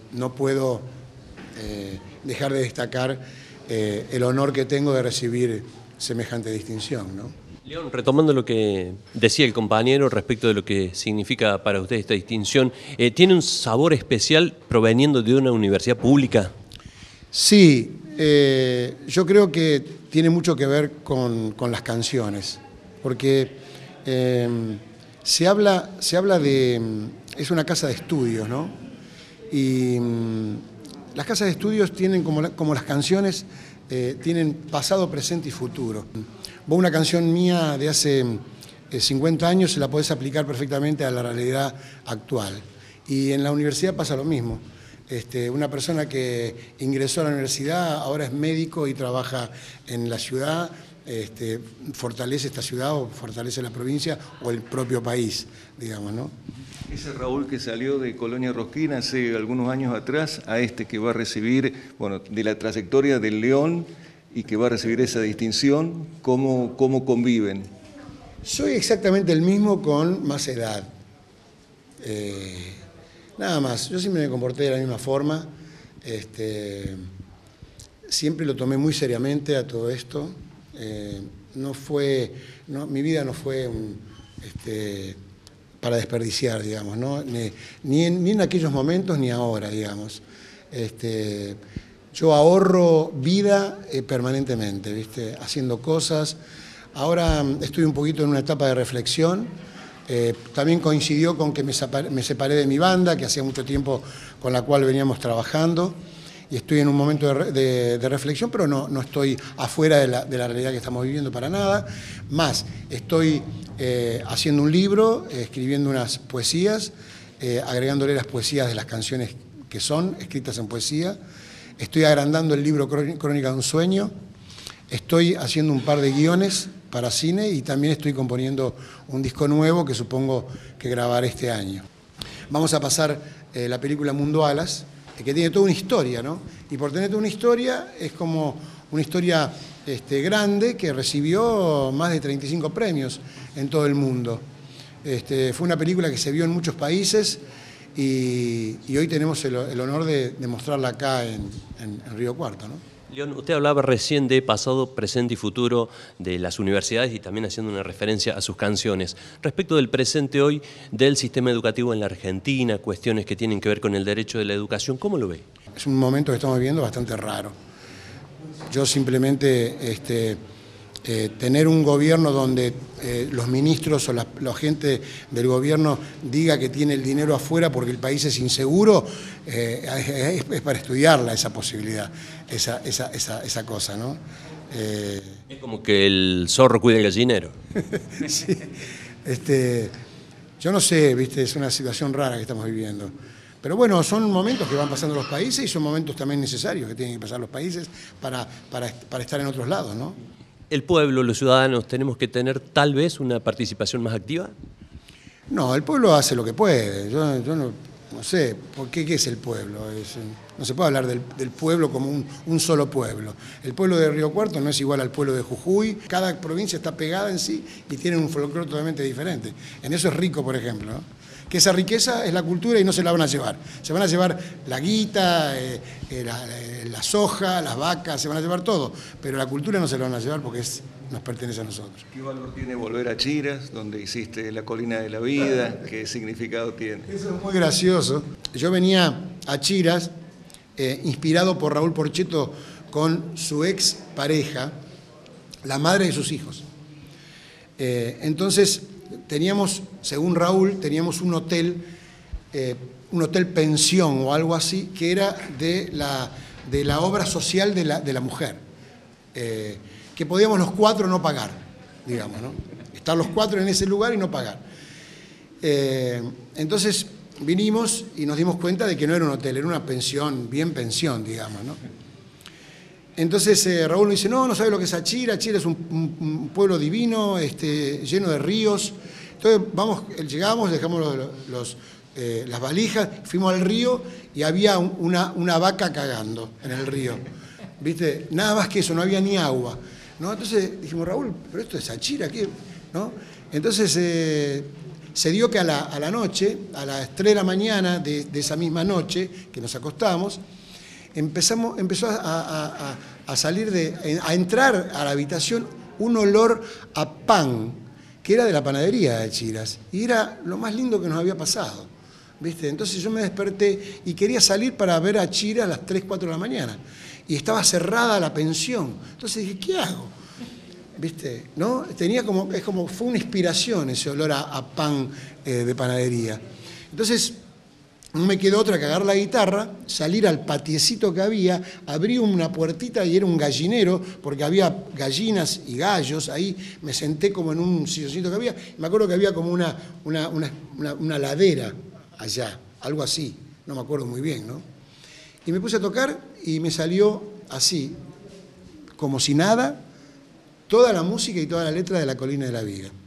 no puedo dejar de destacar el honor que tengo de recibir semejante distinción, ¿no? León, retomando lo que decía el compañero respecto de lo que significa para usted esta distinción, ¿tiene un sabor especial proveniendo de una universidad pública? Sí, yo creo que tiene mucho que ver con las canciones, porque se habla de... es una casa de estudios, ¿no? Y las casas de estudios tienen, como las canciones, tienen pasado, presente y futuro. Vos una canción mía de hace 50 años se la podés aplicar perfectamente a la realidad actual. Y en la universidad pasa lo mismo. Una persona que ingresó a la universidad ahora es médico y trabaja en la ciudad, fortalece esta ciudad o fortalece la provincia o el propio país, digamos, ¿no? Ese Raúl que salió de Colonia Rosquina hace algunos años atrás, a que va a recibir, bueno, de la trayectoria del León y que va a recibir esa distinción, ¿cómo conviven? Soy exactamente el mismo con más edad. Nada más, yo siempre me comporté de la misma forma, siempre lo tomé muy seriamente a todo esto, mi vida no fue para desperdiciar, digamos, ¿no? ni en aquellos momentos ni ahora, digamos. Yo ahorro vida permanentemente, ¿viste? Haciendo cosas. Ahora estoy un poquito en una etapa de reflexión. También coincidió con que me separé de mi banda, que hacía mucho tiempo con la cual veníamos trabajando, y estoy en un momento de reflexión, pero no estoy afuera de la realidad que estamos viviendo para nada. Más, estoy haciendo un libro, escribiendo unas poesías, agregándole las poesías de las canciones que son escritas en poesía. Estoy agrandando el libro Crónica de un sueño. Estoy haciendo un par de guiones para cine y también estoy componiendo un disco nuevo que supongo que grabaré este año. Vamos a pasar la película Mundo Alas, que tiene toda una historia, ¿no? Y por tener toda una historia, es como una historia grande que recibió más de 35 premios en todo el mundo. Fue una película que se vio en muchos países y hoy tenemos el honor de mostrarla acá en Río Cuarto, ¿no? León, usted hablaba recién de pasado, presente y futuro de las universidades y también haciendo una referencia a sus canciones. Respecto del presente hoy del sistema educativo en la Argentina, cuestiones que tienen que ver con el derecho de la educación, ¿cómo lo ve? Es un momento que estamos viviendo bastante raro. Yo simplemente tener un gobierno donde los ministros o la gente del gobierno diga que tiene el dinero afuera porque el país es inseguro, es para estudiarla esa posibilidad, esa cosa, ¿no? Es como que el zorro cuida el gallinero. Sí, yo no sé, ¿viste? Es una situación rara que estamos viviendo. Pero bueno, son momentos que van pasando los países y son momentos también necesarios que tienen que pasar los países para estar en otros lados, ¿no? ¿El pueblo, los ciudadanos, tenemos que tener tal vez una participación más activa? No, el pueblo hace lo que puede. Yo no sé, ¿qué es el pueblo? No se puede hablar del pueblo como un solo pueblo. El pueblo de Río Cuarto no es igual al pueblo de Jujuy. Cada provincia está pegada en sí y tiene un folclore totalmente diferente. En eso es rico, por ejemplo, ¿no? Que esa riqueza es la cultura y no se la van a llevar. Se van a llevar la guita, la soja, las vacas, se van a llevar todo. Pero la cultura no se la van a llevar porque nos pertenece a nosotros. ¿Qué valor tiene volver a Chiras, donde hiciste La Colina de la Vida? ¿Qué significado tiene? Eso es muy gracioso. Yo venía a Chiras inspirado por Raúl Porcheto con su ex pareja, la madre de sus hijos. Entonces teníamos, según Raúl, teníamos un hotel pensión o algo así, que era de la obra social de la mujer, que podíamos los cuatro no pagar, digamos, ¿no? Estar los cuatro en ese lugar y no pagar. Entonces vinimos y nos dimos cuenta de que no era un hotel, era una pensión, bien pensión, digamos, ¿no? Entonces Raúl me dice, no sabe lo que es Achira. Achira es un pueblo divino, lleno de ríos. Entonces llegamos, dejamos las valijas, fuimos al río y había una vaca cagando en el río. ¿Viste? Nada más que eso, no había ni agua, ¿no? Entonces dijimos, Raúl, pero esto es Achira, ¿qué? ¿No? Entonces se dio que a la noche, a las 3 de la mañana de esa misma noche que nos acostamos, empezó a salir a entrar a la habitación un olor a pan, que era de la panadería de Chiras, y era lo más lindo que nos había pasado, ¿viste? Entonces yo me desperté y quería salir para ver a Chiras a las 3, 4 de la mañana, y estaba cerrada la pensión. Entonces dije, ¿qué hago? ¿Viste? ¿No? Fue una inspiración ese olor a pan de panadería. Entonces, no me quedó otra que agarrar la guitarra, salir al patiecito que había, abrí una puertita y era un gallinero, porque había gallinas y gallos, ahí me senté como en un silloncito que había, y me acuerdo que había como una ladera allá, algo así, no me acuerdo muy bien, ¿no? Y me puse a tocar y me salió así, como si nada, toda la música y toda la letra de La Colina de la Viga.